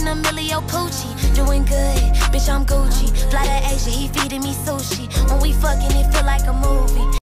Emilio Pucci, doing good, bitch, I'm Gucci. Fly to Asia, he feeding me sushi. When we fucking, it feel like a movie.